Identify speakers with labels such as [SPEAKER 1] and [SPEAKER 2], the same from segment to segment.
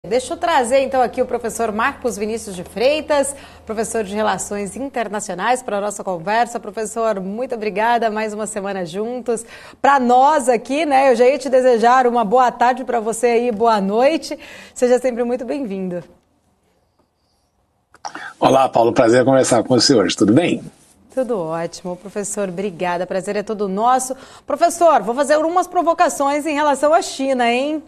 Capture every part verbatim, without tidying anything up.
[SPEAKER 1] Deixa eu trazer então aqui o professor Marcos Vinícius de Freitas, professor de Relações Internacionais, para a nossa conversa. Professor, muito obrigada, mais uma semana juntos. Para nós aqui, né, eu já ia te desejar uma boa tarde para você aí, boa noite. Seja sempre muito bem-vindo.
[SPEAKER 2] Olá, Paulo, prazer conversar com você hoje, tudo bem?
[SPEAKER 1] Tudo ótimo, professor, obrigada, prazer é todo nosso. Professor, vou fazer algumas provocações em relação à China, hein?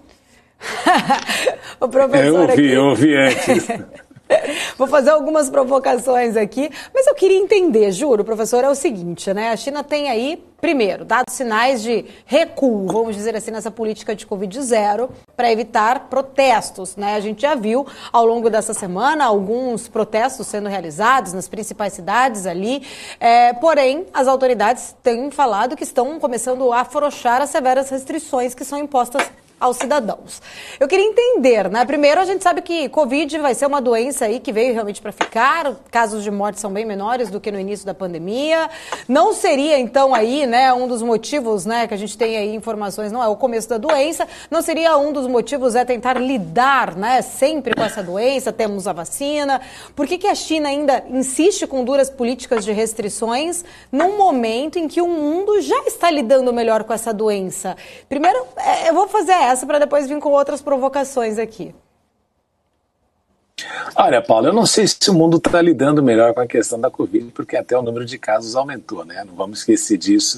[SPEAKER 1] O professor
[SPEAKER 2] eu ouvi,
[SPEAKER 1] aqui...
[SPEAKER 2] eu ouvi antes.
[SPEAKER 1] Vou fazer algumas provocações aqui, mas eu queria entender, juro, professor, é o seguinte, né? A China tem aí, primeiro, dado sinais de recuo, vamos dizer assim, nessa política de Covid zero, para evitar protestos, né? A gente já viu ao longo dessa semana alguns protestos sendo realizados nas principais cidades ali, é, porém, as autoridades têm falado que estão começando a afrouxar as severas restrições que são impostas aos cidadãos. Eu queria entender, né? Primeiro, a gente sabe que Covid vai ser uma doença aí que veio realmente para ficar, casos de morte são bem menores do que no início da pandemia. Não seria, então, aí, né, um dos motivos, né, que a gente tem aí informações, não é o começo da doença, não seria um dos motivos é tentar lidar, né, sempre com essa doença, temos a vacina. Por que que a China ainda insiste com duras políticas de restrições num momento em que o mundo já está lidando melhor com essa doença? Primeiro, eu vou fazer essa para depois vir com outras provocações aqui.
[SPEAKER 2] Olha, Paulo, eu não sei se o mundo está lidando melhor com a questão da Covid, porque até o número de casos aumentou, né? Não vamos esquecer disso,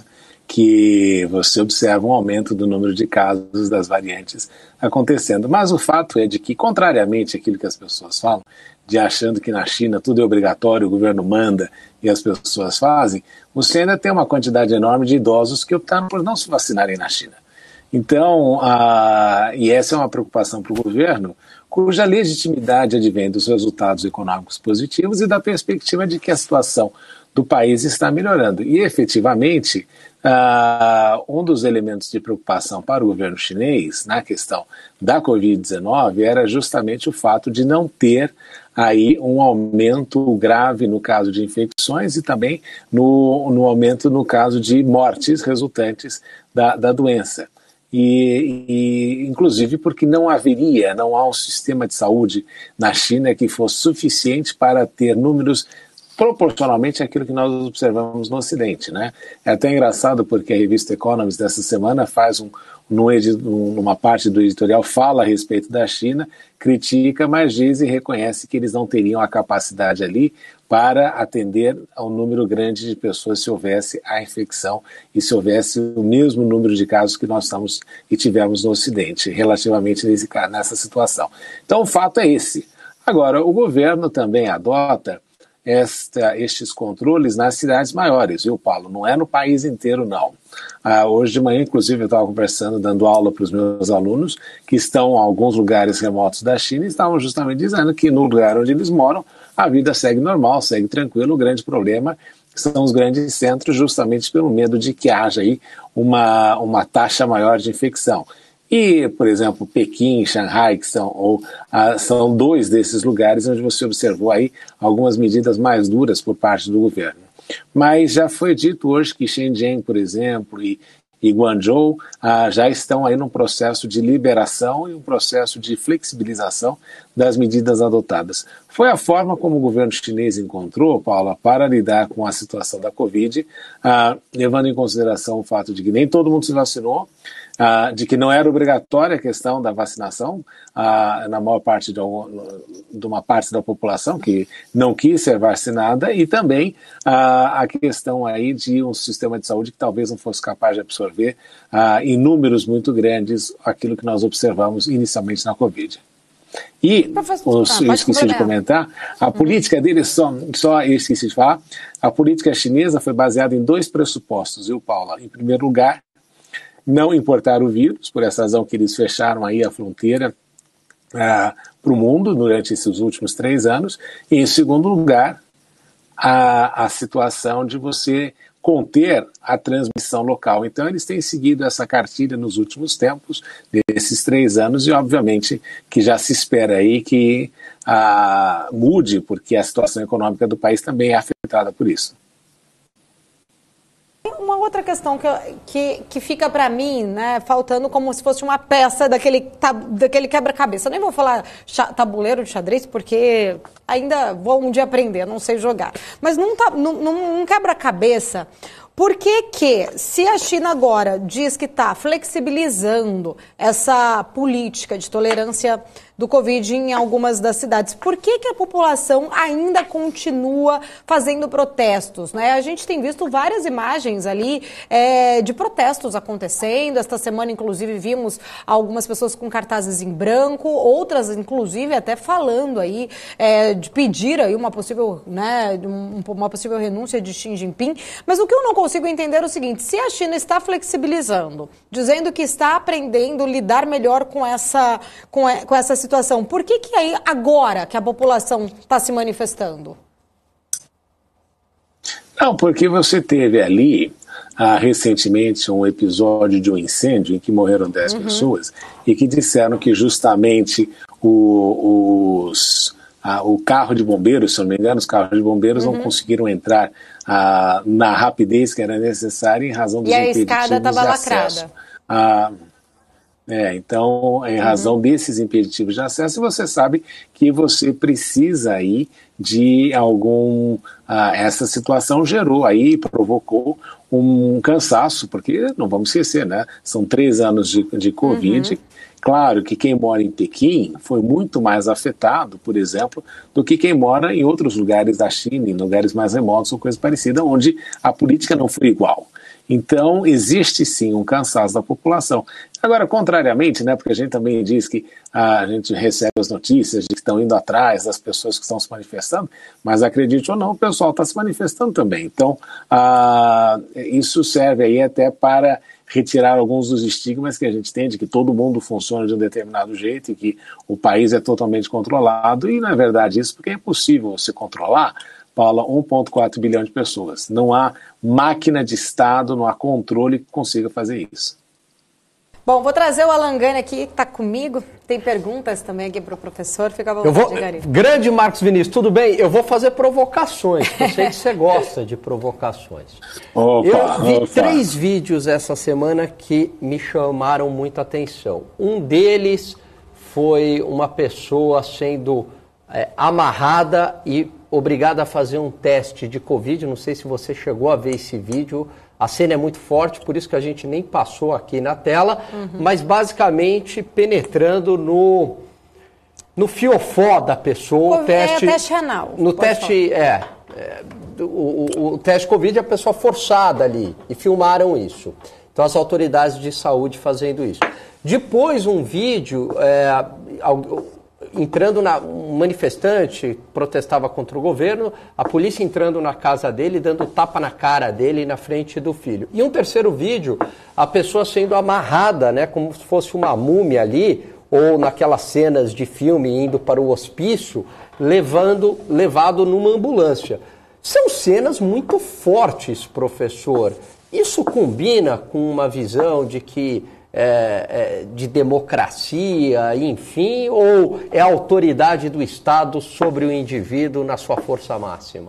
[SPEAKER 2] que você observa um aumento do número de casos das variantes acontecendo. Mas o fato é de que, contrariamente àquilo que as pessoas falam, de achando que na China tudo é obrigatório, o governo manda e as pessoas fazem, você ainda tem uma quantidade enorme de idosos que optaram por não se vacinarem na China. Então, a, e essa é uma preocupação para o governo, cuja legitimidade advém dos resultados econômicos positivos e da perspectiva de que a situação do país está melhorando. E, efetivamente, uh, um dos elementos de preocupação para o governo chinês na questão da Covid dezenove era justamente o fato de não ter aí um aumento grave no caso de infecções e também no, no aumento no caso de mortes resultantes da, da doença. E, e, inclusive porque não haveria, não há um sistema de saúde na China que fosse suficiente para ter números proporcionalmente àquilo que nós observamos no Ocidente, né? É até engraçado porque a revista Economist dessa semana faz um, numa parte do editorial, fala a respeito da China, critica, mas diz e reconhece que eles não teriam a capacidade ali para atender a um número grande de pessoas se houvesse a infecção e se houvesse o mesmo número de casos que nós estamos e tivemos no Ocidente, relativamente nesse, nessa situação. Então o fato é esse. Agora, o governo também adota Esta, estes controles nas cidades maiores, viu, Paulo? Não é no país inteiro, não. Ah, hoje de manhã, inclusive, eu estava conversando, dando aula para os meus alunos que estão em alguns lugares remotos da China e estavam justamente dizendo que no lugar onde eles moram, a vida segue normal, segue tranquilo. O grande problema são os grandes centros, justamente pelo medo de que haja aí uma, uma taxa maior de infecção. E, por exemplo, Pequim, Xangai, que são, ou, ah, são dois desses lugares onde você observou aí algumas medidas mais duras por parte do governo. Mas já foi dito hoje que Shenzhen, por exemplo, e, e Guangzhou ah, já estão aí num processo de liberação e um processo de flexibilização das medidas adotadas. Foi a forma como o governo chinês encontrou, Paula, para lidar com a situação da Covid, ah, levando em consideração o fato de que nem todo mundo se vacinou, Uh, de que não era obrigatória a questão da vacinação uh, na maior parte de, de uma parte da população que não quis ser vacinada e também uh, a questão aí de um sistema de saúde que talvez não fosse capaz de absorver uh, em números muito grandes aquilo que nós observamos inicialmente na Covid. E, os, ah, eu esqueci de comentar, a uhum. política deles, só, só eu esqueci de falar, a política chinesa foi baseada em dois pressupostos, viu, Paula? Em primeiro lugar, não importar o vírus, por essa razão que eles fecharam aí a fronteira ah, para o mundo durante esses últimos três anos. E, em segundo lugar, a, a situação de você conter a transmissão local. Então, eles têm seguido essa cartilha nos últimos tempos, desses três anos, e, obviamente, que já se espera aí que ah, mude, porque a situação econômica do país também é afetada por isso.
[SPEAKER 1] Uma outra questão que, que, que fica para mim, né, faltando como se fosse uma peça daquele, daquele quebra-cabeça. Eu nem vou falar tabuleiro de xadrez, porque ainda vou um dia aprender, não sei jogar. Mas num, num, num quebra-cabeça, por que que, se a China agora diz que está flexibilizando essa política de tolerância do Covid em algumas das cidades, por que que a população ainda continua fazendo protestos, né? A gente tem visto várias imagens ali é, de protestos acontecendo. Esta semana, inclusive, vimos algumas pessoas com cartazes em branco, outras, inclusive, até falando aí é, de pedir aí uma possível, né, um, uma possível renúncia de Xi Jinping. Mas o que eu não consigo entender é o seguinte: se a China está flexibilizando, dizendo que está aprendendo a lidar melhor com essa, com, com essa situação, situação. Por que que aí, agora que a população está se manifestando?
[SPEAKER 2] Não, porque você teve ali, ah, recentemente, um episódio de um incêndio em que morreram dez uhum. pessoas e que disseram que justamente o, os, ah, o carro de bombeiros, se não me engano, os carros de bombeiros uhum. não conseguiram entrar ah, na rapidez que era necessária em razão dos impeditivos de acesso. E a escada estava lacrada. Ah, É, então, em razão uhum. desses impeditivos de acesso, você sabe que você precisa aí de algum... Ah, essa situação gerou aí, provocou um cansaço, porque não vamos esquecer, né? São três anos de, de Covid. Uhum. Claro que quem mora em Pequim foi muito mais afetado, por exemplo, do que quem mora em outros lugares da China, em lugares mais remotos ou coisa parecida, onde a política não foi igual. Então, existe sim um cansaço da população. Agora, contrariamente, né, porque a gente também diz que ah, a gente recebe as notícias de que estão indo atrás das pessoas que estão se manifestando, mas acredite ou não, o pessoal está se manifestando também. Então, ah, isso serve aí até para retirar alguns dos estigmas que a gente tem de que todo mundo funciona de um determinado jeito e que o país é totalmente controlado, e não é verdade isso, porque é impossível você controlar, Paula, um vírgula quatro bilhão de pessoas. Não há máquina de Estado, não há controle que consiga fazer isso.
[SPEAKER 1] Bom, vou trazer o Alan Gani aqui, que está comigo. Tem perguntas também aqui para o professor. Fica à vontade,
[SPEAKER 3] eu vou,
[SPEAKER 1] Gani.
[SPEAKER 3] Grande Marcos Vinícius, tudo bem? Eu vou fazer provocações. Eu sei que você gosta de provocações.
[SPEAKER 2] Opa,
[SPEAKER 3] eu vi
[SPEAKER 2] opa.
[SPEAKER 3] três vídeos essa semana que me chamaram muita atenção. Um deles foi uma pessoa sendo é, amarrada e obrigada a fazer um teste de Covid. Não sei se você chegou a ver esse vídeo. A cena é muito forte, por isso que a gente nem passou aqui na tela, uhum. mas basicamente penetrando no, no fiofó da pessoa.
[SPEAKER 1] O,
[SPEAKER 3] o teste,
[SPEAKER 1] é teste renal.
[SPEAKER 3] No teste, é, é o, o, o teste Covid, a pessoa forçada ali, e filmaram isso. Então as autoridades de saúde fazendo isso. Depois um vídeo, é, entrando na, um manifestante protestava contra o governo, a polícia entrando na casa dele, dando tapa na cara dele na frente do filho. E um terceiro vídeo, a pessoa sendo amarrada, né, como se fosse uma múmia ali, ou naquelas cenas de filme indo para o hospício, levando, levado numa ambulância. São cenas muito fortes, professor. Isso combina com uma visão de que É, é, de democracia, enfim, ou é a autoridade do Estado sobre o indivíduo na sua força máxima?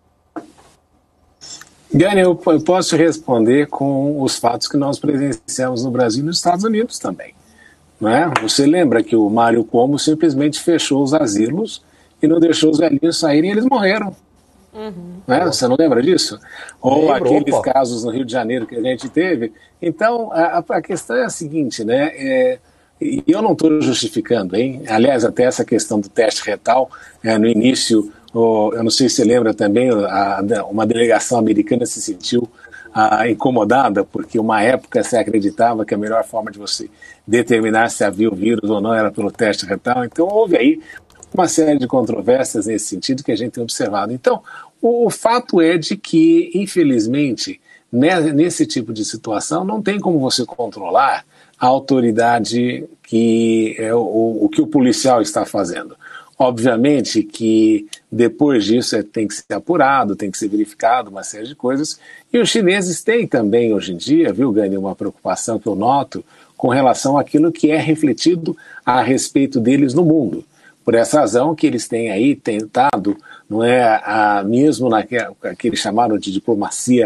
[SPEAKER 2] Gani, eu, eu posso responder com os fatos que nós presenciamos no Brasil e nos Estados Unidos também. Não é? Você lembra que o Mário Cuomo simplesmente fechou os asilos e não deixou os velhinhos saírem e eles morreram. Uhum. Né? Você não lembra disso? Ou Lembro, aqueles opa. casos no Rio de Janeiro que a gente teve. Então, a, a questão é a seguinte, né? É, e eu não estou justificando, hein? Aliás, até essa questão do teste retal, é, no início, oh, eu não sei se você lembra também, a, uma delegação americana se sentiu a, incomodada, porque uma época se acreditava que a melhor forma de você determinar se havia o vírus ou não era pelo teste retal. Então, houve aí uma série de controvérsias nesse sentido que a gente tem observado. Então, o, o fato é de que, infelizmente, né, nesse tipo de situação, não tem como você controlar a autoridade que é o, o que o policial está fazendo. Obviamente que depois disso é, tem que ser apurado, tem que ser verificado, uma série de coisas. E os chineses têm também, hoje em dia, viu, Gani, uma preocupação que eu noto com relação àquilo que é refletido a respeito deles no mundo. Por essa razão que eles têm aí tentado, não é, a, mesmo naquele que eles chamaram de diplomacia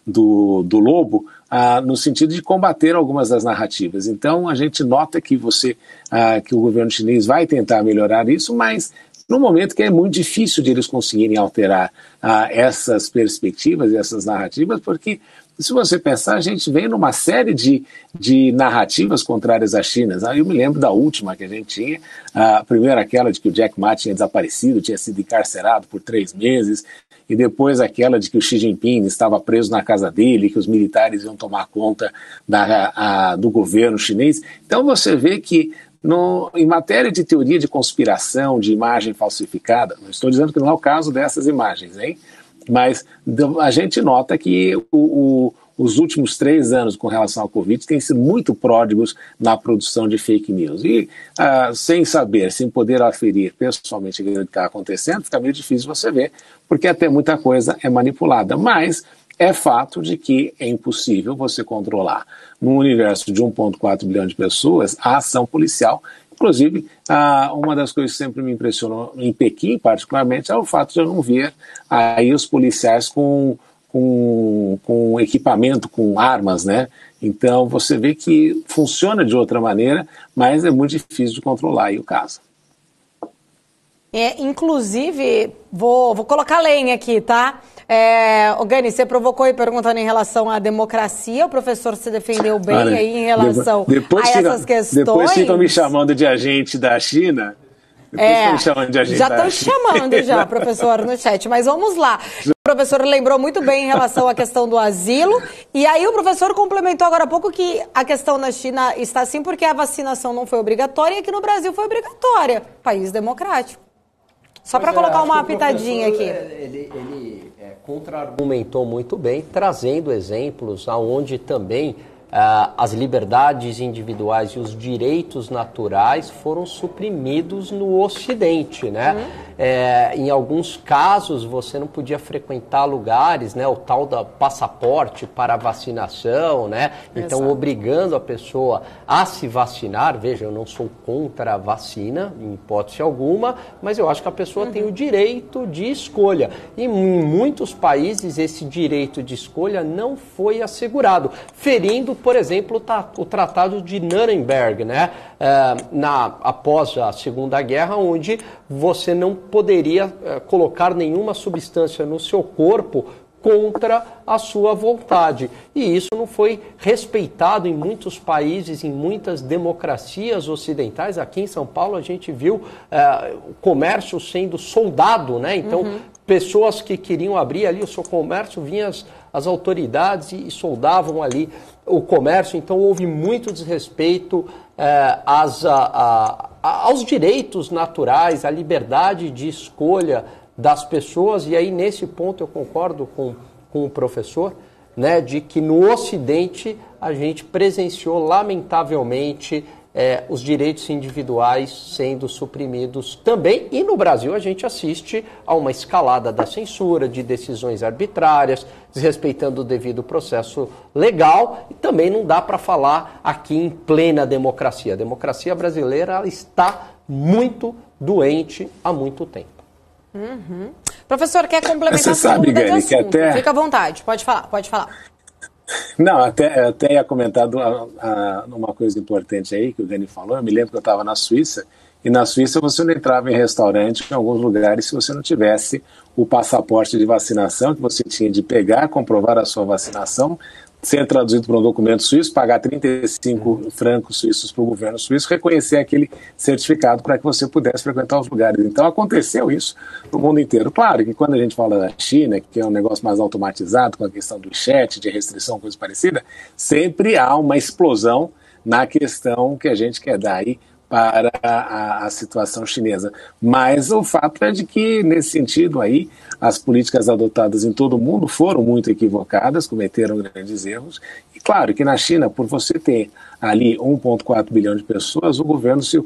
[SPEAKER 2] do, do lobo, ah, no sentido de combater algumas das narrativas. Então, a gente nota que, você, ah, que o governo chinês vai tentar melhorar isso, mas no momento que é muito difícil de eles conseguirem alterar ah, essas perspectivas e essas narrativas, porque se você pensar, a gente vem numa série de, de narrativas contrárias à China. Eu me lembro da última que a gente tinha, a primeira aquela de que o Jack Ma tinha desaparecido, tinha sido encarcerado por três meses, e depois aquela de que o Xi Jinping estava preso na casa dele, que os militares iam tomar conta da, a, do governo chinês. Então você vê que no, em matéria de teoria de conspiração, de imagem falsificada, não estou dizendo que não é o caso dessas imagens, hein? Mas a gente nota que o, o, os últimos três anos com relação ao Covid têm sido muito pródigos na produção de fake news. E uh, sem saber, sem poder aferir pessoalmente o que está acontecendo, fica meio difícil você ver, porque até muita coisa é manipulada. Mas é fato de que é impossível você controlar, num universo de um vírgula quatro bilhão de pessoas, a ação policial. Inclusive, ah, uma das coisas que sempre me impressionou em Pequim, particularmente, é o fato de eu não ver aí os policiais com, com, com equipamento, com armas, né? Então, você vê que funciona de outra maneira, mas é muito difícil de controlar aí o caso.
[SPEAKER 1] É, inclusive, vou, vou colocar lenha aqui, tá? É, o Gani, você provocou aí perguntando em relação à democracia, o professor se defendeu bem Olha, aí em relação depois, depois a essas fica, questões.
[SPEAKER 2] Depois ficam me chamando de agente da China.
[SPEAKER 1] É, me chamando de agente já estão chamando já, professor, no chat, mas vamos lá. O professor lembrou muito bem em relação à questão do asilo, e aí o professor complementou agora há pouco que a questão na China está assim porque a vacinação não foi obrigatória e aqui no Brasil foi obrigatória, país democrático. Só para colocar é, uma pitadinha aqui.
[SPEAKER 3] Ele, ele é, contra-argumentou muito bem, trazendo exemplos onde também ah, as liberdades individuais e os direitos naturais foram suprimidos no Ocidente, né? Uhum. É, em alguns casos você não podia frequentar lugares, né? O tal da passaporte para vacinação, né? Então Exato. Obrigando a pessoa a se vacinar. Veja, eu não sou contra a vacina, em hipótese alguma, mas eu acho que a pessoa uhum. tem o direito de escolha. E em muitos países esse direito de escolha não foi assegurado, ferindo, por exemplo, o Tratado de Nuremberg, né? É, na, após a Segunda Guerra, onde você não poderia é, colocar nenhuma substância no seu corpo contra a sua vontade. E isso não foi respeitado em muitos países, em muitas democracias ocidentais. Aqui em São Paulo a gente viu é, o comércio sendo soldado, né? Então, uhum. pessoas que queriam abrir ali o seu comércio, vinham as, as autoridades e, e soldavam ali o comércio. Então houve muito desrespeito eh, às, a, a, a, aos direitos naturais, à liberdade de escolha das pessoas. E aí nesse ponto eu concordo com, com o professor, né, de que no Ocidente a gente presenciou lamentavelmente É, os direitos individuais sendo suprimidos também, e no Brasil a gente assiste a uma escalada da censura, de decisões arbitrárias, desrespeitando o devido processo legal, e também não dá para falar aqui em plena democracia. A democracia brasileira ela está muito doente há muito tempo.
[SPEAKER 1] Uhum. Professor, quer complementar?
[SPEAKER 2] Você sabe, Gani, que até...
[SPEAKER 1] Fica à vontade, pode falar, pode falar.
[SPEAKER 2] Não, até, até ia comentar a, a, uma coisa importante aí que o Gani falou. Eu me lembro que eu estava na Suíça, e na Suíça você não entrava em restaurante em alguns lugares se você não tivesse o passaporte de vacinação, que você tinha de pegar, comprovar a sua vacinação, ser traduzido para um documento suíço, pagar trinta e cinco francos suíços para o governo suíço, reconhecer aquele certificado para que você pudesse frequentar os lugares. Então aconteceu isso no mundo inteiro. Claro que quando a gente fala da China, que é um negócio mais automatizado, com a questão do chat, de restrição, coisa parecida, sempre há uma explosão na questão que a gente quer dar aí para a, a situação chinesa. Mas o fato é de que, nesse sentido aí, as políticas adotadas em todo o mundo foram muito equivocadas, cometeram grandes erros. E claro que na China, por você ter ali um vírgula quatro bilhão de pessoas, o governo se,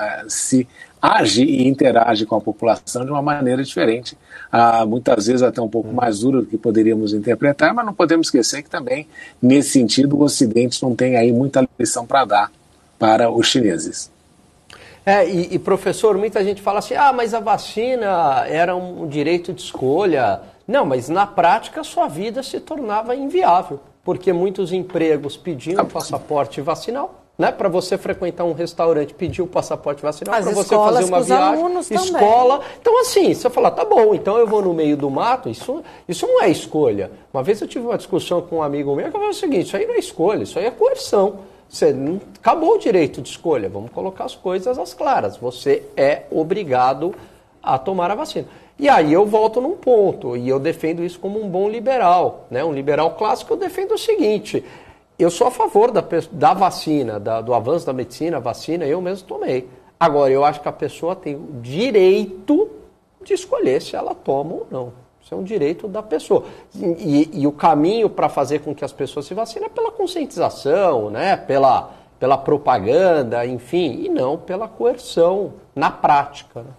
[SPEAKER 2] se age e interage com a população de uma maneira diferente, ah, muitas vezes até um pouco mais dura do que poderíamos interpretar, mas não podemos esquecer que também, nesse sentido, o Ocidente não tem aí muita lição para dar para os chineses.
[SPEAKER 3] É, e, e professor, muita gente fala assim, ah, mas a vacina era um direito de escolha. Não, mas na prática a sua vida se tornava inviável, porque muitos empregos pediam ah, passaporte vacinal. Né, para você frequentar um restaurante, pedir o passaporte vacinal, para você fazer uma viagem, escola. Também. Então, assim, você fala, tá bom, então eu vou no meio do mato, isso, isso não é escolha. Uma vez eu tive uma discussão com um amigo meu que falou o seguinte, isso aí não é escolha, isso aí é coerção. Você não, acabou o direito de escolha, vamos colocar as coisas às claras. Você é obrigado a tomar a vacina. E aí eu volto num ponto, e eu defendo isso como um bom liberal. Né? Um liberal clássico, eu defendo o seguinte... Eu sou a favor da, da vacina, da, do avanço da medicina, a vacina, eu mesmo tomei. Agora, eu acho que a pessoa tem o direito de escolher se ela toma ou não. Isso é um direito da pessoa. E, e, e o caminho para fazer com que as pessoas se vacinem é pela conscientização, né? pela, pela propaganda, enfim, e não pela coerção na prática. Né?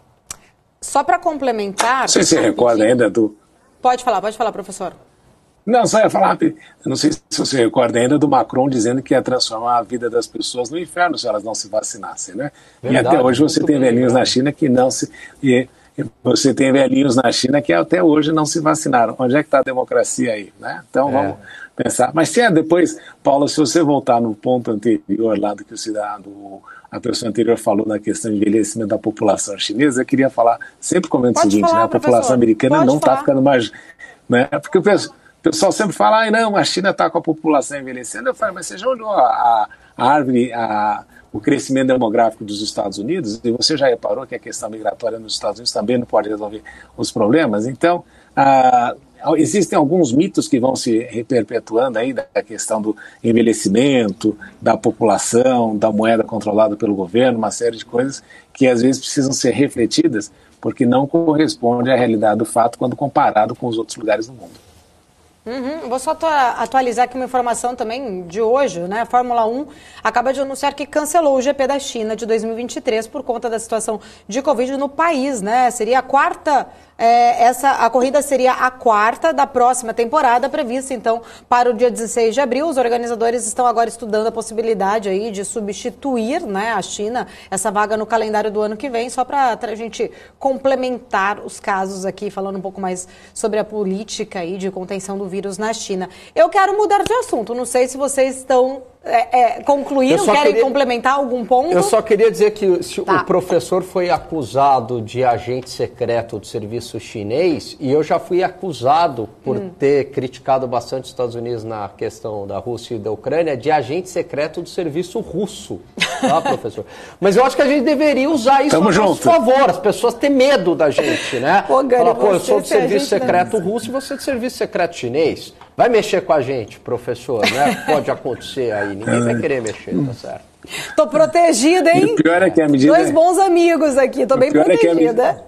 [SPEAKER 1] Só para complementar...
[SPEAKER 2] Você se recorda ainda do...
[SPEAKER 1] Pode falar, pode falar, professor.
[SPEAKER 2] Não, só ia falar, eu não sei se você recorda ainda do Macron dizendo que ia transformar a vida das pessoas no inferno se elas não se vacinassem, né? Verdade, e até hoje você tem velhinhos na China que não se... E você tem velhinhos na China que até hoje não se vacinaram. Onde é que está a democracia aí, né? Então vamos é. pensar. Mas se é depois, Paulo, se você voltar no ponto anterior lá do que o cidadão, a pessoa anterior falou na questão de envelhecimento da população chinesa, eu queria falar, sempre comento o seguinte, falar, né? A população professor. americana Pode não está ficando mais... Né? Porque eu penso... O pessoal sempre fala, ah, não, a China está com a população envelhecendo. Eu falo, mas você já olhou a, a, a árvore, a, o crescimento demográfico dos Estados Unidos? E você já reparou que a questão migratória nos Estados Unidos também não pode resolver os problemas? Então, ah, existem alguns mitos que vão se perpetuando aí da questão do envelhecimento, da população, da moeda controlada pelo governo, uma série de coisas que às vezes precisam ser refletidas porque não corresponde à realidade do fato quando comparado com os outros lugares do mundo.
[SPEAKER 1] Uhum. Vou só atualizar aqui uma informação também de hoje, né? A Fórmula um acaba de anunciar que cancelou o G P da China de dois mil e vinte e três por conta da situação de Covid no país, né? Seria a quarta, é, essa, a corrida seria a quarta da próxima temporada, prevista então para o dia dezesseis de abril. Os organizadores estão agora estudando a possibilidade aí de substituir, né, a China, essa vaga no calendário do ano que vem, só para a gente complementar os casos aqui, falando um pouco mais sobre a política aí de contenção do vírus vírus na China. Eu quero mudar de assunto, não sei se vocês estão é, é, concluindo, querem queria, complementar algum ponto?
[SPEAKER 3] Eu só queria dizer que se tá. o professor foi acusado de agente secreto do serviço chinês, e eu já fui acusado por hum. ter criticado bastante os Estados Unidos na questão da Rússia e da Ucrânia, de agente secreto do serviço russo, tá, professor? Mas eu acho que a gente deveria usar isso
[SPEAKER 2] Tamo
[SPEAKER 3] a nosso favor, as pessoas têm medo da gente, né?
[SPEAKER 1] Pô, Gani, Fala,
[SPEAKER 3] pô eu sou do serviço secreto russo e você é do serviço secreto chinês. Vai mexer com a gente, professor, né? Pode acontecer aí, ninguém vai querer mexer, tá certo?
[SPEAKER 1] Tô protegida, hein?
[SPEAKER 2] E o pior é que a medida...
[SPEAKER 1] Dois bons amigos aqui, tô bem protegida.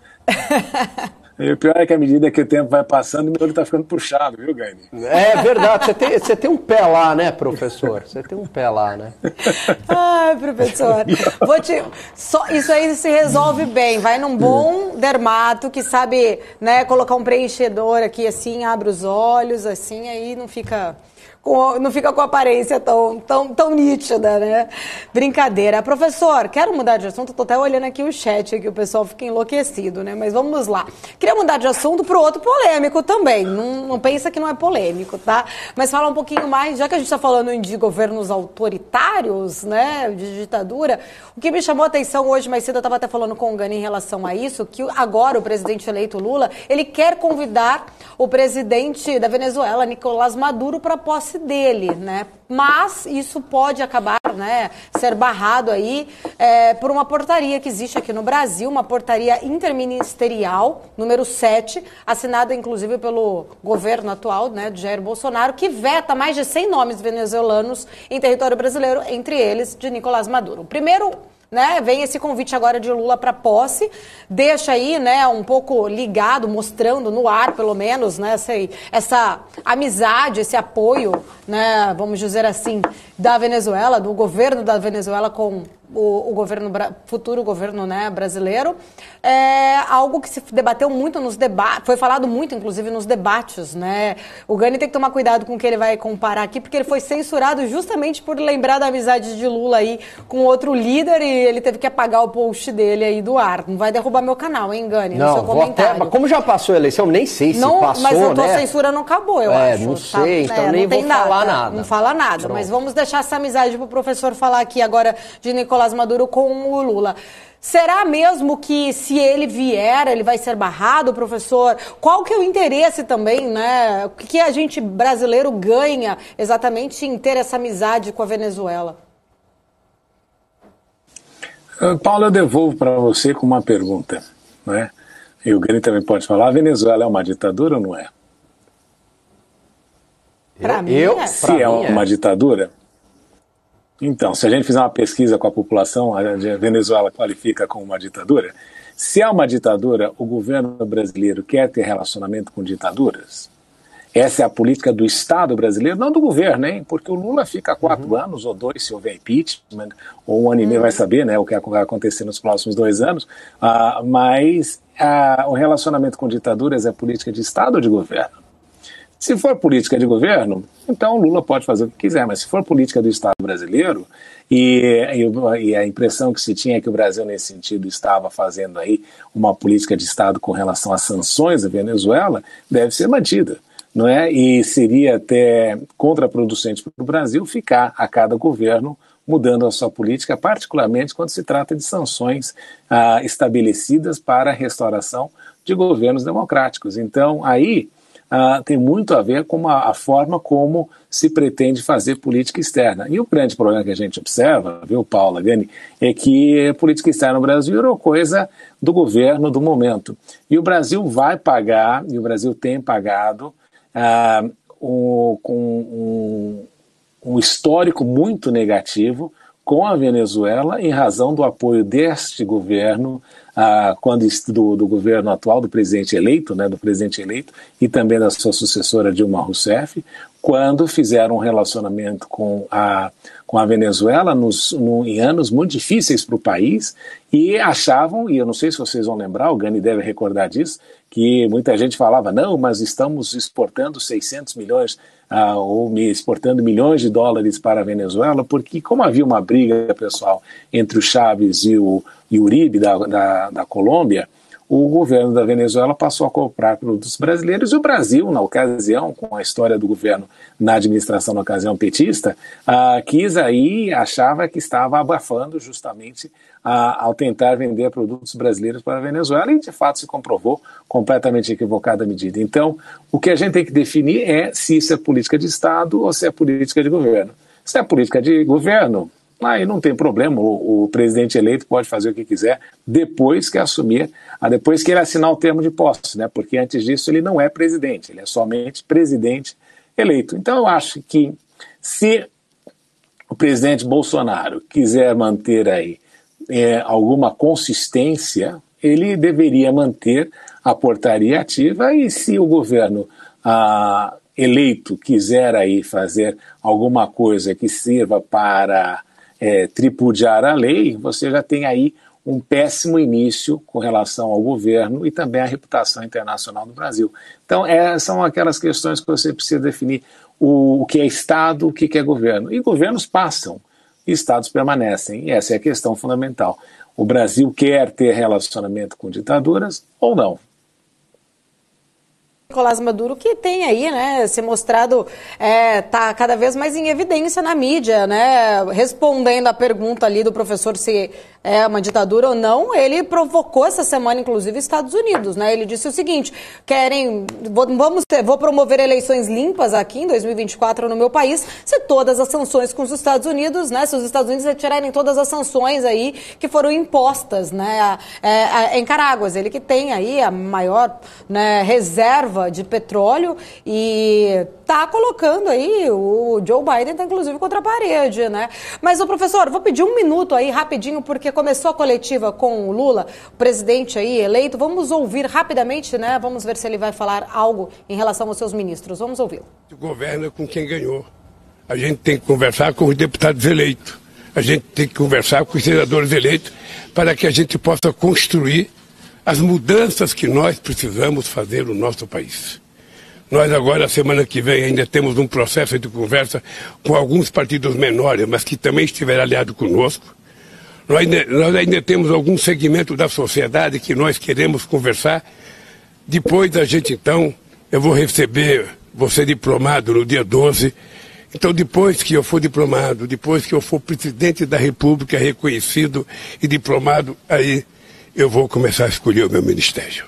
[SPEAKER 2] É E o pior é que à medida que o tempo vai passando, meu olho tá ficando puxado, viu, Gani?
[SPEAKER 3] É verdade, você tem, você tem um pé lá, né, professor? Você tem um pé lá, né?
[SPEAKER 1] Ai, professor, vou te... Só, isso aí se resolve bem, vai num bom dermato que sabe, né, colocar um preenchedor aqui assim, abre os olhos, assim, aí não fica... Com, não fica com a aparência tão, tão, tão nítida, né? Brincadeira. Professor, quero mudar de assunto, tô até olhando aqui o chat, aqui o pessoal fica enlouquecido, né? Mas vamos lá. Queria mudar de assunto para o outro polêmico também. Não, não pensa que não é polêmico, tá? Mas fala um pouquinho mais, já que a gente está falando de governos autoritários, né? De ditadura, o que me chamou a atenção hoje, mais cedo, eu estava até falando com o Gani em relação a isso, que agora o presidente eleito Lula, ele quer convidar o presidente da Venezuela, Nicolás Maduro, para a posse dele, né? Mas isso pode acabar, né, ser barrado aí é, por uma portaria que existe aqui no Brasil, uma portaria interministerial, número sete, assinada inclusive pelo governo atual, né, de Jair Bolsonaro, que veta mais de cem nomes venezuelanos em território brasileiro, entre eles de Nicolás Maduro. O primeiro... Né, vem esse convite agora de Lula para posse, deixa aí, né, um pouco ligado, mostrando no ar, pelo menos, né, essa, essa amizade, esse apoio, né, vamos dizer assim, da Venezuela, do governo da Venezuela com o, o governo, futuro governo, né, brasileiro. É algo que se debateu muito nos debates, foi falado muito, inclusive, nos debates, né? O Gani tem que tomar cuidado com o que ele vai comparar aqui, porque ele foi censurado justamente por lembrar da amizade de Lula aí com outro líder e ele teve que apagar o post dele aí do ar. Não vai derrubar meu canal, hein, Gani?
[SPEAKER 3] Não,
[SPEAKER 1] no seu comentário.
[SPEAKER 3] Até, mas como já passou a eleição, nem sei se
[SPEAKER 1] não,
[SPEAKER 3] passou,
[SPEAKER 1] mas a tua
[SPEAKER 3] né?
[SPEAKER 1] censura não acabou, eu
[SPEAKER 3] é,
[SPEAKER 1] acho.
[SPEAKER 3] Não sei,
[SPEAKER 1] tá?
[SPEAKER 3] então
[SPEAKER 1] é,
[SPEAKER 3] nem vou
[SPEAKER 1] nada,
[SPEAKER 3] falar nada.
[SPEAKER 1] Não fala nada, Pronto. Mas vamos deixar essa amizade pro professor falar aqui agora de Nicolás Maduro com o Lula. Será mesmo que se ele vier, ele vai ser barrado, professor? Qual que é o interesse também, né? O que a gente brasileiro ganha exatamente em ter essa amizade com a Venezuela?
[SPEAKER 2] Paulo, eu devolvo para você com uma pergunta, né? E o Gani também pode falar, a Venezuela é uma ditadura ou não é?
[SPEAKER 1] Para mim
[SPEAKER 3] eu,
[SPEAKER 1] é.
[SPEAKER 2] Se
[SPEAKER 3] pra
[SPEAKER 2] é
[SPEAKER 3] mim
[SPEAKER 2] uma
[SPEAKER 3] é.
[SPEAKER 2] ditadura, então, se a gente fizer uma pesquisa com a população, a Venezuela qualifica como uma ditadura. Se é uma ditadura, o governo brasileiro quer ter relacionamento com ditaduras? Essa é a política do Estado brasileiro, não do governo, hein? Porque o Lula fica quatro uhum. anos ou dois, se houver impeachment, ou um ano e meio, vai saber, né, o que vai acontecer nos próximos dois anos. Uh, mas uh, o relacionamento com ditaduras é política de Estado ou de governo? Se for política de governo, então o Lula pode fazer o que quiser, mas se for política do Estado brasileiro, e, e, e a impressão que se tinha é que o Brasil, nesse sentido, estava fazendo aí uma política de Estado com relação às sanções da Venezuela, deve ser mantida, não é? E seria até contraproducente para o Brasil ficar a cada governo mudando a sua política, particularmente quando se trata de sanções ah, estabelecidas para a restauração de governos democráticos. Então, aí... Uh, tem muito a ver com a, a forma como se pretende fazer política externa. E o grande problema que a gente observa, viu, Paula, Gani, é que a política externa no Brasil era coisa do governo do momento. E o Brasil vai pagar, e o Brasil tem pagado, uh, um, um, um histórico muito negativo com a Venezuela em razão do apoio deste governo, ah, quando do, do governo atual, do presidente eleito, né, do presidente eleito, e também da sua sucessora Dilma Rousseff, quando fizeram um relacionamento com a, com a Venezuela nos, no, em anos muito difíceis para o país, e achavam, e eu não sei se vocês vão lembrar, o Gani deve recordar disso, que muita gente falava, não, mas estamos exportando seiscentos milhões, ah, ou exportando milhões de dólares para a Venezuela, porque como havia uma briga, pessoal, entre o Chávez e o, e o Uribe da, da, da Colômbia, o governo da Venezuela passou a comprar produtos brasileiros e o Brasil, na ocasião, com a história do governo na administração, na ocasião petista, ah, quis aí, achava que estava abafando justamente ah, ao tentar vender produtos brasileiros para a Venezuela e de fato se comprovou completamente equivocada a medida. Então, o que a gente tem que definir é se isso é política de Estado ou se é política de governo. Se é política de governo, aí não tem problema, o, o presidente eleito pode fazer o que quiser depois que assumir, depois que ele assinar o termo de posse, né? Porque antes disso ele não é presidente, ele é somente presidente eleito. Então eu acho que se o presidente Bolsonaro quiser manter aí é, alguma consistência, ele deveria manter a portaria ativa e se o governo ah, eleito quiser aí fazer alguma coisa que sirva para É, tripudiar a lei, você já tem aí um péssimo início com relação ao governo e também à reputação internacional do Brasil. Então, é, são aquelas questões que você precisa definir o, o que é Estado, o que é governo. E governos passam, e Estados permanecem, e essa é a questão fundamental. O Brasil quer ter relacionamento com ditaduras ou não?
[SPEAKER 1] Nicolás Maduro, que tem aí, né, se mostrado, é, tá cada vez mais em evidência na mídia, né, respondendo a pergunta ali do professor se é uma ditadura ou não, ele provocou essa semana, inclusive, Estados Unidos, né, ele disse o seguinte, querem, vamos ter, vou promover eleições limpas aqui em dois mil e vinte e quatro no meu país, se todas as sanções com os Estados Unidos, né, se os Estados Unidos retirarem todas as sanções aí que foram impostas, né, é, em Caráguas, ele que tem aí a maior, né, reserva de petróleo e tá colocando aí, o Joe Biden tá inclusive contra a parede, né? Mas, ô professor, vou pedir um minuto aí, rapidinho, porque começou a coletiva com o Lula, o presidente aí eleito, vamos ouvir rapidamente, né? Vamos ver se ele vai falar algo em relação aos seus ministros, vamos ouvi-lo.
[SPEAKER 4] O governo é com quem ganhou, a gente tem que conversar com os deputados eleitos, a gente tem que conversar com os senadores eleitos para que a gente possa construir as mudanças que nós precisamos fazer no nosso país. Nós agora, semana que vem, ainda temos um processo de conversa com alguns partidos menores, mas que também estiveram aliados conosco. Nós ainda, nós ainda temos algum segmento da sociedade que nós queremos conversar. Depois da gente, então, eu vou receber, vou ser diplomado no dia doze. Então, depois que eu for diplomado, depois que eu for presidente da República, reconhecido e diplomado, aí eu vou começar a escolher o meu ministério.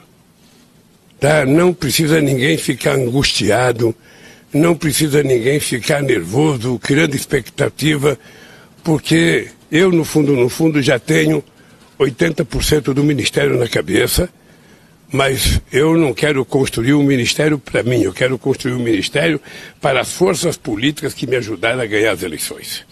[SPEAKER 4] Tá? Não precisa ninguém ficar angustiado, não precisa ninguém ficar nervoso, criando expectativa, porque eu, no fundo, no fundo, já tenho oitenta por cento do ministério na cabeça, mas eu não quero construir um ministério para mim, eu quero construir um ministério para as forças políticas que me ajudaram a ganhar as eleições.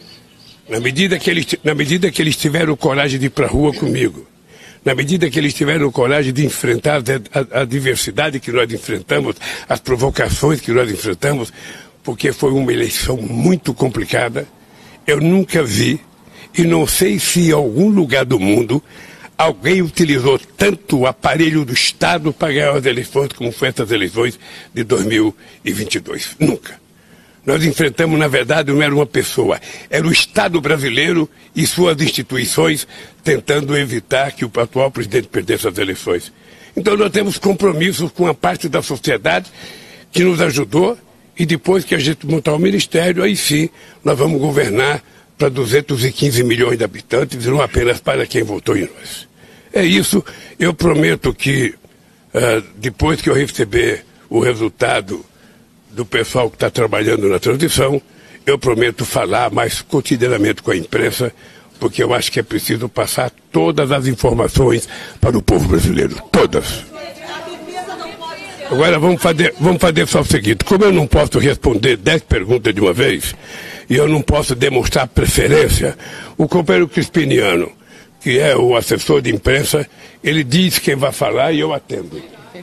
[SPEAKER 4] Na medida que eles, na medida que eles tiveram coragem de ir para a rua comigo, na medida que eles tiveram coragem de enfrentar a, a, a diversidade que nós enfrentamos, as provocações que nós enfrentamos, porque foi uma eleição muito complicada, eu nunca vi, e não sei se em algum lugar do mundo, alguém utilizou tanto o aparelho do Estado para ganhar as eleições como foi essas eleições de dois mil e vinte e dois. Nunca. Nós enfrentamos, na verdade, não era uma pessoa, era o Estado brasileiro e suas instituições tentando evitar que o atual presidente perdesse as eleições. Então nós temos compromissos com a parte da sociedade que nos ajudou e depois que a gente montar o ministério, aí sim nós vamos governar para duzentos e quinze milhões de habitantes e não apenas para quem votou em nós. É isso, eu prometo que uh, depois que eu receber o resultado do pessoal que está trabalhando na transição, eu prometo falar mais cotidianamente com a imprensa, porque eu acho que é preciso passar todas as informações para o povo brasileiro, todas. Agora vamos fazer, vamos fazer só o seguinte, como eu não posso responder dez perguntas de uma vez, e eu não posso demonstrar preferência, o companheiro Crispiniano, que é o assessor de imprensa, ele diz quem vai falar e eu atendo.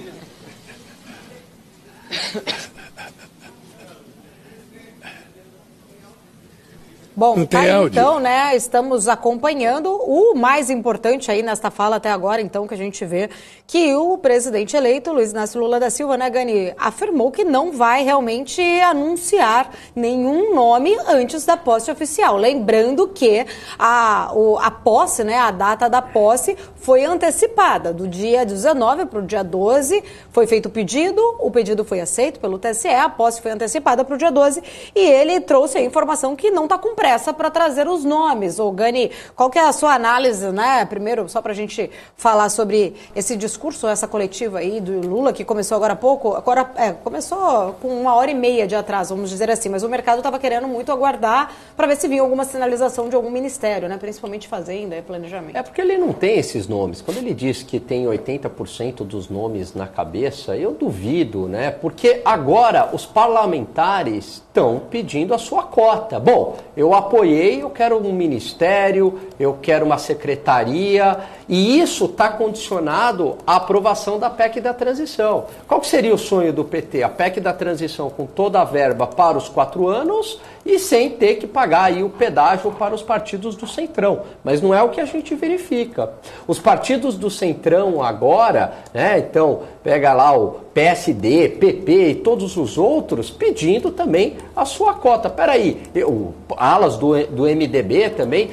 [SPEAKER 1] Bom, tá aí, então, né, estamos acompanhando o mais importante aí nesta fala até agora, então, que a gente vê que o presidente eleito, Luiz Inácio Lula da Silva, né, Gani, afirmou que não vai realmente anunciar nenhum nome antes da posse oficial. Lembrando que a, o, a posse, né, a data da posse foi antecipada do dia dezenove para o dia doze, foi feito o pedido, o pedido foi aceito pelo T S E, a posse foi antecipada para o dia doze e ele trouxe a informação que não está cumprida pressa para trazer os nomes. Ô, Gani, qual que é a sua análise, né? Primeiro, só para a gente falar sobre esse discurso, essa coletiva aí do Lula, que começou agora há pouco, agora, é, começou com uma hora e meia de atraso, vamos dizer assim, mas o mercado estava querendo muito aguardar para ver se vinha alguma sinalização de algum ministério, né? Principalmente Fazenda e Planejamento.
[SPEAKER 3] É porque ele não tem esses nomes. Quando ele diz que tem oitenta por cento dos nomes na cabeça, eu duvido, né? Porque agora os parlamentares estão pedindo a sua cota. Bom, eu apoiei, eu quero um ministério, eu quero uma secretaria, e isso está condicionado à aprovação da P E C da transição. Qual que seria o sonho do P T? A P E C da transição com toda a verba para os quatro anos e sem ter que pagar aí o pedágio para os partidos do Centrão. Mas não é o que a gente verifica. Os partidos do Centrão agora, né, então pega lá o P S D, P P e todos os outros pedindo também a sua cota. Peraí, eu, alas do, do M D B também,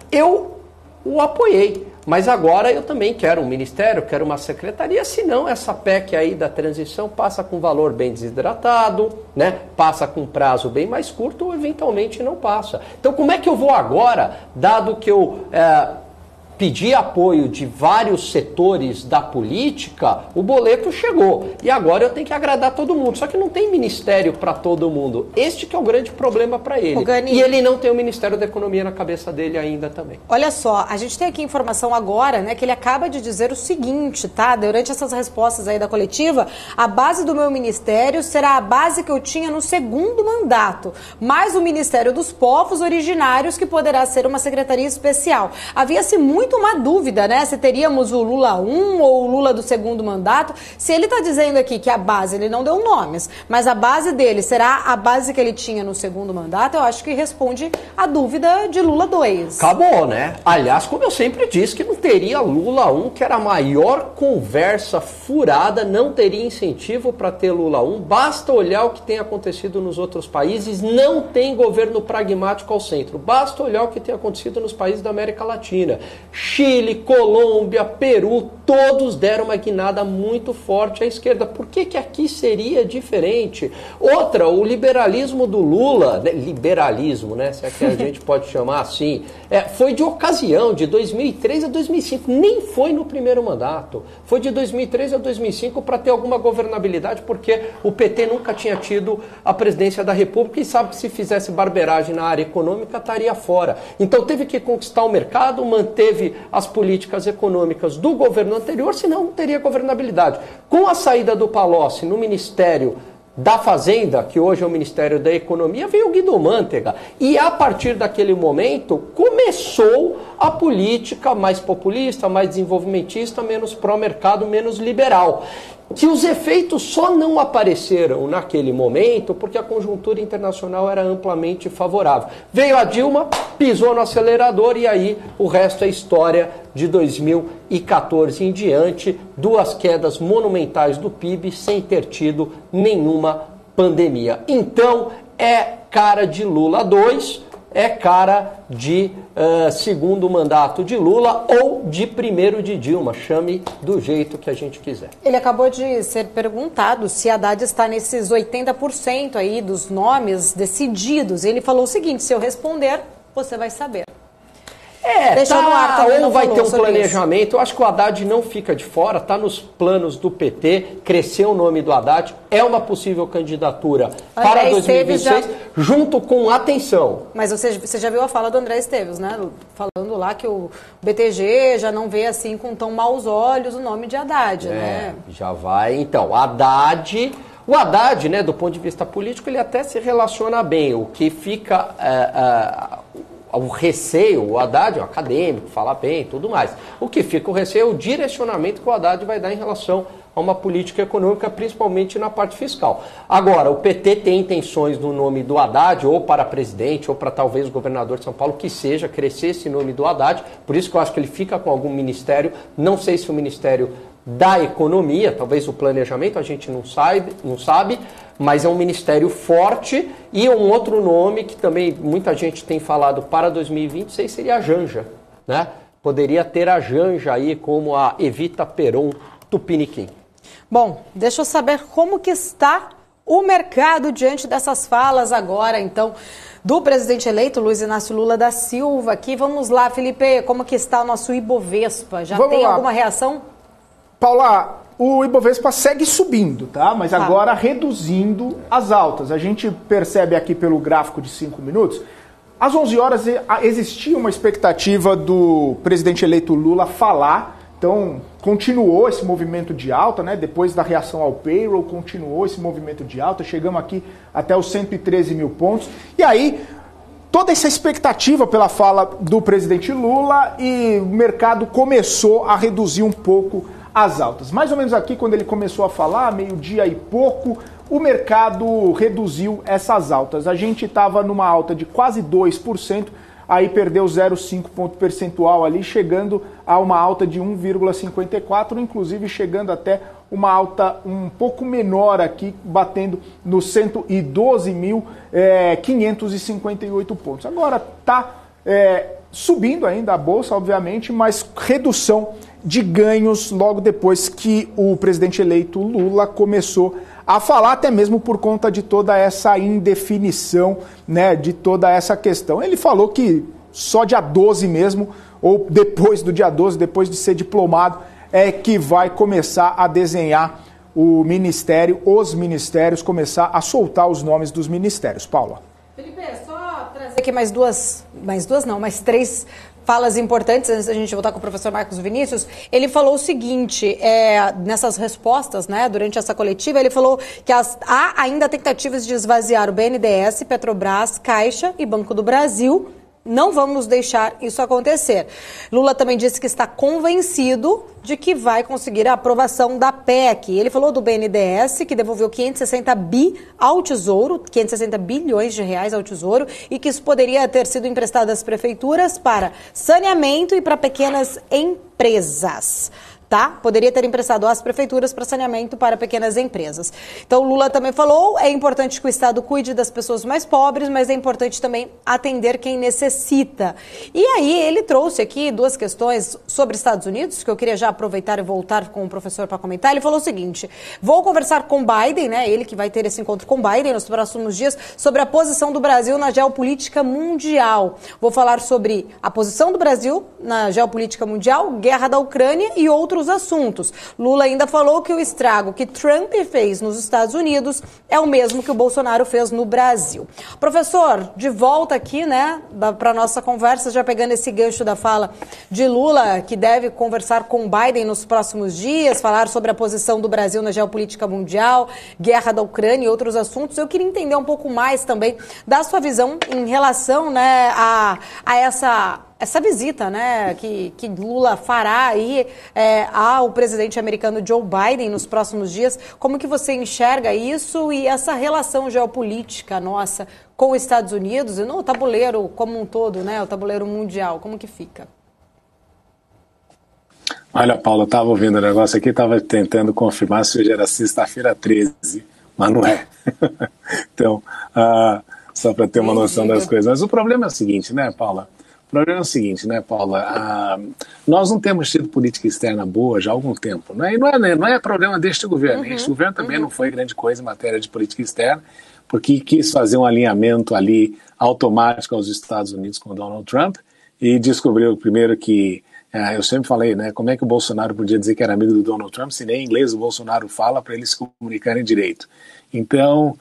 [SPEAKER 3] eu o apoiei. Mas agora eu também quero um ministério, quero uma secretaria, senão essa P E C aí da transição passa com valor bem desidratado, né? Passa com prazo bem mais curto ou eventualmente não passa. Então como é que eu vou agora, dado que eu é, pedi apoio de vários setores da política, o boleto chegou e agora eu tenho que agradar todo mundo, só que não tem ministério para todo mundo. Este que é o grande problema para ele.
[SPEAKER 1] Gani,
[SPEAKER 3] e ele não tem o Ministério da Economia na cabeça dele ainda também.
[SPEAKER 1] Olha só, a gente tem aqui informação agora, né, que ele acaba de dizer o seguinte, tá? Durante essas respostas aí da coletiva, a base do meu ministério será a base que eu tinha no segundo mandato, mais o Ministério dos Povos Originários, que poderá ser uma secretaria especial. Havia-se muito muito uma dúvida, né? Se teríamos o Lula um ou o Lula do segundo mandato. Se ele está dizendo aqui que a base, ele não deu nomes, mas a base dele será a base que ele tinha no segundo mandato, eu acho que responde a dúvida de Lula dois.
[SPEAKER 3] Acabou, né? Aliás, como eu sempre disse, que não teria Lula um, que era a maior conversa furada, não teria incentivo para ter Lula um. Basta olhar o que tem acontecido nos outros países, não tem governo pragmático ao centro. Basta olhar o que tem acontecido nos países da América Latina. Chile, Colômbia, Peru, todos deram uma guinada muito forte à esquerda. Por que que aqui seria diferente? Outra, o liberalismo do Lula, né? liberalismo, né? Se é que a gente pode chamar assim, é, foi de ocasião, de dois mil e três a dois mil e cinco, nem foi no primeiro mandato. Foi de dois mil e três a dois mil e cinco para ter alguma governabilidade, porque o P T nunca tinha tido a presidência da República e sabe que se fizesse barbeiragem na área econômica estaria fora. Então teve que conquistar o mercado, manteve as políticas econômicas do governo anterior, senão não teria governabilidade. Com a saída do Palocci no Ministério da Fazenda, que hoje é o Ministério da Economia, veio o Guido Mantega. E a partir daquele momento começou a política mais populista, mais desenvolvimentista, menos pró-mercado, menos liberal. Que os efeitos só não apareceram naquele momento porque a conjuntura internacional era amplamente favorável. Veio a Dilma, pisou no acelerador e aí o resto é história de dois mil e quatorze em diante, duas quedas monumentais do P I B sem ter tido nenhuma pandemia. Então é cara de Lula dois, é cara de uh, segundo mandato de Lula ou de primeiro de Dilma, chame do jeito que a gente quiser.
[SPEAKER 1] Ele acabou de ser perguntado se Haddad está nesses oitenta por cento aí dos nomes decididos. Ele falou o seguinte, se eu responder, você vai saber.
[SPEAKER 3] É,
[SPEAKER 1] Deixa
[SPEAKER 3] tá,
[SPEAKER 1] no ar, também
[SPEAKER 3] ou vai ter um planejamento.
[SPEAKER 1] Isso.
[SPEAKER 3] Eu acho que o Haddad não fica de fora, está nos planos do P T, cresceu o nome do Haddad, é uma possível candidatura André para dois mil e vinte e seis, já... junto com atenção.
[SPEAKER 1] Mas você, você já viu a fala do André Esteves, né? Falando lá que o B T G já não vê assim com tão maus olhos o nome de Haddad,
[SPEAKER 3] é,
[SPEAKER 1] né?
[SPEAKER 3] Já vai, então, Haddad... O Haddad, né, do ponto de vista político, ele até se relaciona bem. O que fica... É, é, o receio, o Haddad é um acadêmico, fala bem e tudo mais. O que fica o receio é o direcionamento que o Haddad vai dar em relação a uma política econômica, principalmente na parte fiscal. Agora, o P T tem intenções no nome do Haddad, ou para presidente, ou para talvez o governador de São Paulo, que seja, crescer esse nome do Haddad. Por isso que eu acho que ele fica com algum ministério. Não sei se o Ministério da Economia, talvez o planejamento, a gente não sabe, não sabe, mas é um ministério forte. E um outro nome que também muita gente tem falado para dois mil e vinte e seis seria a Janja, né? Poderia ter a Janja aí como a Evita Peron Tupiniquim.
[SPEAKER 1] Bom, deixa eu saber como que está o mercado diante dessas falas agora, então, do presidente eleito, Luiz Inácio Lula da Silva. Aqui, vamos lá, Felipe, como que está o nosso Ibovespa? Já
[SPEAKER 5] vamos
[SPEAKER 1] tem
[SPEAKER 5] lá.
[SPEAKER 1] alguma reação?
[SPEAKER 5] Paula, o Ibovespa segue subindo, tá? Mas agora ah. reduzindo as altas. A gente percebe aqui pelo gráfico de cinco minutos, às onze horas existia uma expectativa do presidente eleito Lula falar. Então, continuou esse movimento de alta, né? Depois da reação ao payroll, continuou esse movimento de alta. Chegamos aqui até os cento e treze mil pontos. E aí, toda essa expectativa pela fala do presidente Lula, e o mercado começou a reduzir um pouco as altas. Mais ou menos aqui, quando ele começou a falar, meio-dia e pouco, o mercado reduziu essas altas. A gente estava numa alta de quase dois por cento, aí perdeu zero vírgula cinco ponto percentual ali, chegando a uma alta de um vírgula cinquenta e quatro, inclusive chegando até uma alta um pouco menor aqui, batendo nos cento e doze mil quinhentos e cinquenta e oito pontos. Agora está é, subindo ainda a bolsa, obviamente, mas redução de ganhos logo depois que o presidente eleito Lula começou a falar, até mesmo por conta de toda essa indefinição, né, de toda essa questão. Ele falou que só dia doze mesmo, ou depois do dia doze, depois de ser diplomado, é que vai começar a desenhar o ministério, os ministérios, começar a soltar os nomes dos ministérios. Paula.
[SPEAKER 1] Felipe, só trazer aqui mais duas, mais duas não, mais três falas importantes, antes da gente voltar com o professor Marcos Vinícius. Ele falou o seguinte, é, nessas respostas, né, durante essa coletiva, ele falou que as, há ainda tentativas de esvaziar o B N D E S, Petrobras, Caixa e Banco do Brasil, não vamos deixar isso acontecer. Lula também disse que está convencido de que vai conseguir a aprovação da P E C. Ele falou do B N D E S, que devolveu quinhentos e sessenta bi ao Tesouro, quinhentos e sessenta bilhões de reais ao Tesouro, e que isso poderia ter sido emprestado às prefeituras para saneamento e para pequenas empresas. Tá? Poderia ter emprestado às prefeituras para saneamento para pequenas empresas. Então, Lula também falou, é importante que o Estado cuide das pessoas mais pobres, mas é importante também atender quem necessita. E aí, ele trouxe aqui duas questões sobre Estados Unidos, que eu queria já aproveitar e voltar com o professor para comentar. Ele falou o seguinte, vou conversar com Biden, né, ele que vai ter esse encontro com Biden nos próximos dias, sobre a posição do Brasil na geopolítica mundial. Vou falar sobre a posição do Brasil na geopolítica mundial, guerra da Ucrânia e outros assuntos. Lula ainda falou que o estrago que Trump fez nos Estados Unidos é o mesmo que o Bolsonaro fez no Brasil. Professor, de volta aqui, né, para a nossa conversa, já pegando esse gancho da fala de Lula, que deve conversar com Biden nos próximos dias, falar sobre a posição do Brasil na geopolítica mundial, guerra da Ucrânia e outros assuntos. Eu queria entender um pouco mais também da sua visão em relação, né, a, a essa... essa visita, né, que, que Lula fará aí é, ao presidente americano Joe Biden nos próximos dias. Como que você enxerga isso e essa relação geopolítica nossa com os Estados Unidos e no tabuleiro como um todo, né, o tabuleiro mundial, como que fica?
[SPEAKER 2] Olha, Paulo, eu estava ouvindo o negócio aqui, estava tentando confirmar se hoje era sexta-feira treze, mas não é. Então, uh, só para ter uma noção das coisas. Mas o problema é o seguinte, né, Paula? O problema é o seguinte, né, Paula? Ah, nós não temos tido política externa boa já há algum tempo. Né? E não é, não é problema deste governo. Uhum, este governo também uhum. não foi grande coisa em matéria de política externa, porque quis fazer um alinhamento ali automático aos Estados Unidos com o Donald Trump e descobriu primeiro que, ah, eu sempre falei, né, como é que o Bolsonaro podia dizer que era amigo do Donald Trump se nem em inglês o Bolsonaro fala para eles se comunicarem direito. Então,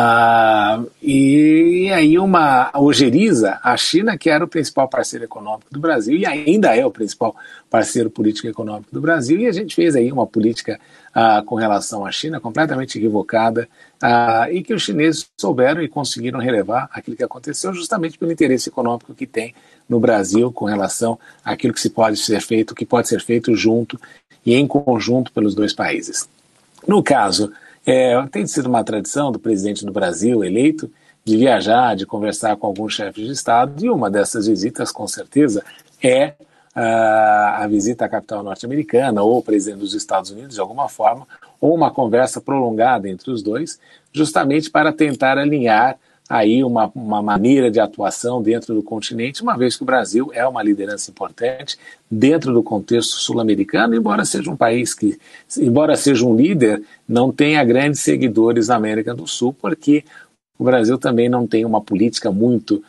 [SPEAKER 2] ah, e, e aí uma ojeriza a China, que era o principal parceiro econômico do Brasil e ainda é o principal parceiro político e econômico do Brasil, e a gente fez aí uma política ah, com relação à China completamente equivocada ah, e que os chineses souberam e conseguiram relevar aquilo que aconteceu justamente pelo interesse econômico que tem no Brasil com relação àquilo que se pode ser feito, que pode ser feito junto e em conjunto pelos dois países. No caso, É, tem sido uma tradição do presidente do Brasil eleito de viajar, de conversar com alguns chefes de Estado, e uma dessas visitas, com certeza, é uh, a visita à capital norte-americana, ou o presidente dos Estados Unidos, de alguma forma, ou uma conversa prolongada entre os dois, justamente para tentar alinhar aí uma, uma maneira de atuação dentro do continente, uma vez que o Brasil é uma liderança importante dentro do contexto sul-americano, embora seja um país que, embora seja um líder, não tenha grandes seguidores na América do Sul, porque o Brasil também não tem uma política muito,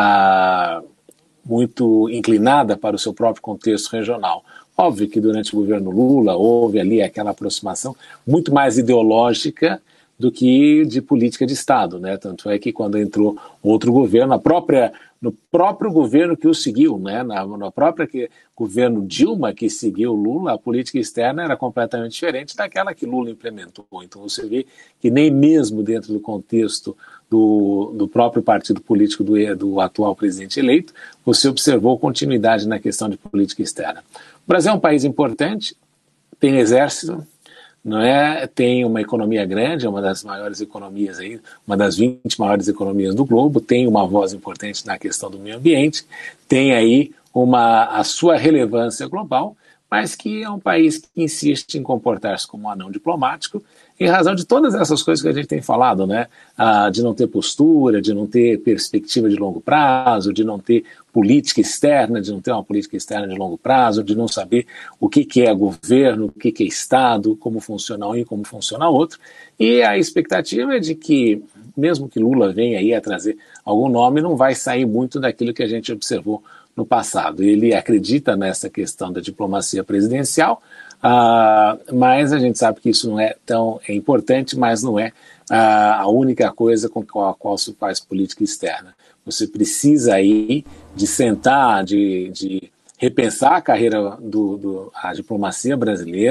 [SPEAKER 2] ah, muito inclinada para o seu próprio contexto regional. Óbvio que durante o governo Lula houve ali aquela aproximação muito mais ideológica do que de política de Estado, né? Tanto é que quando entrou outro governo, a própria, no próprio governo que o seguiu, né? na, na própria que, governo Dilma que seguiu Lula, a política externa era completamente diferente daquela que Lula implementou. Então você vê que nem mesmo dentro do contexto do, do próprio partido político do, do atual presidente eleito, você observou continuidade na questão de política externa. O Brasil é um país importante, tem exército, não é? Tem uma economia grande, é uma das maiores economias aí, uma das vinte maiores economias do globo, tem uma voz importante na questão do meio ambiente, tem aí uma, a sua relevância global, mas que é um país que insiste em comportar-se como um anão diplomático, em razão de todas essas coisas que a gente tem falado, né? Ah, de não ter postura, de não ter perspectiva de longo prazo, de não ter política externa, de não ter uma política externa de longo prazo, de não saber o que, que é governo, o que, que é Estado, como funciona um e como funciona outro. E a expectativa é de que, mesmo que Lula venha aí a trazer algum nome, não vai sair muito daquilo que a gente observou no passado. Ele acredita nessa questão da diplomacia presidencial, uh, mas a gente sabe que isso não é tão é importante, mas não é uh, a única coisa com a qual se faz política externa. Você precisa aí de sentar, de, de repensar a carreira do, do a diplomacia brasileira,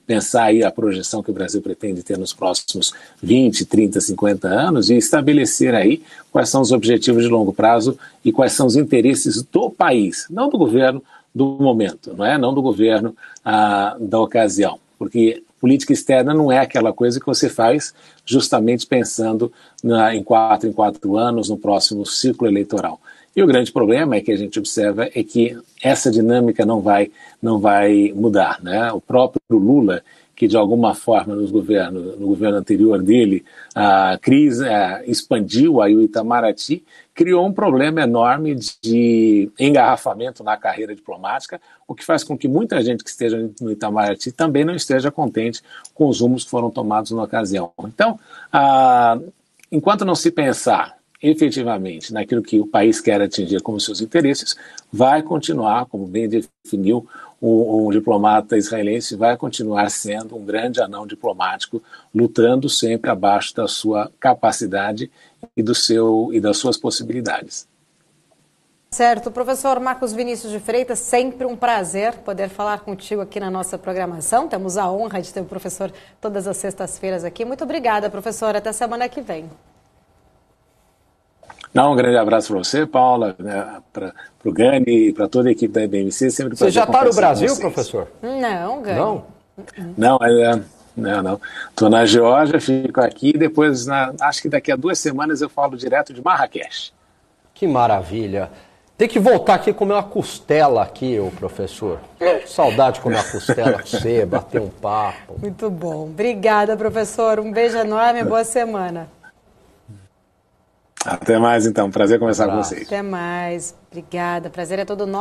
[SPEAKER 2] pensar aí a projeção que o Brasil pretende ter nos próximos vinte, trinta, cinquenta anos e estabelecer aí quais são os objetivos de longo prazo e quais são os interesses do país, não do governo do momento, não é? Não do governo ah, da ocasião, porque política externa não é aquela coisa que você faz justamente pensando na, em quatro em quatro anos, no próximo ciclo eleitoral. E o grande problema é que a gente observa é que essa dinâmica não vai, não vai mudar, né? O próprio Lula, que de alguma forma nos governo, no governo anterior dele, a crise a, expandiu aí o Itamaraty, criou um problema enorme de engarrafamento na carreira diplomática, o que faz com que muita gente que esteja no Itamaraty também não esteja contente com os rumos que foram tomados na ocasião. Então, a, enquanto não se pensar efetivamente naquilo que o país quer atingir como seus interesses, vai continuar, como bem definiu um, um diplomata israelense, vai continuar sendo um grande anão diplomático, lutando sempre abaixo da sua capacidade e, do seu, e das suas possibilidades.
[SPEAKER 1] Certo. Professor Marcos Vinícius de Freitas, sempre um prazer poder falar contigo aqui na nossa programação. Temos a honra de ter o professor todas as sextas-feiras aqui. Muito obrigada, professor. Até semana que vem.
[SPEAKER 2] Não, um grande abraço para você, Paula, né, para o Gani e para toda a equipe da I B M C. Sempre
[SPEAKER 3] você já está no Brasil, professor?
[SPEAKER 1] Não, Gani.
[SPEAKER 3] Não?
[SPEAKER 2] Não, é, não, não. Estou na Geórgia, fico aqui e depois, na, acho que daqui a duas semanas eu falo direto de Marrakech.
[SPEAKER 3] Que maravilha. Tem que voltar aqui e comer uma costela aqui, ô professor. Saudade de comer uma costela com você, bater um papo.
[SPEAKER 1] Muito bom. Obrigada, professor. Um beijo enorme e boa semana.
[SPEAKER 2] Até mais, então. Prazer conversar com vocês.
[SPEAKER 1] Até mais. Obrigada. Prazer é todo nosso.